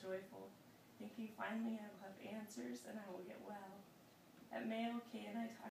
joyful, thinking finally I will have answers and I will get well. At Mayo, Kay and I talked